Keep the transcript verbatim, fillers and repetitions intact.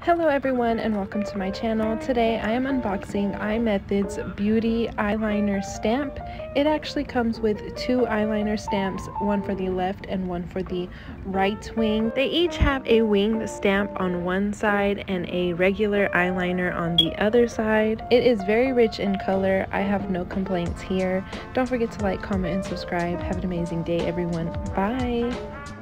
Hello everyone and welcome to my channel. Today I am unboxing Imethod's Beauty Eyeliner Stamp. It actually comes with two eyeliner stamps, one for the left and one for the right wing. They each have a winged stamp on one side and a regular eyeliner on the other side. It is very rich in color. I have no complaints here. Don't forget to like, comment, and subscribe. Have an amazing day everyone. Bye!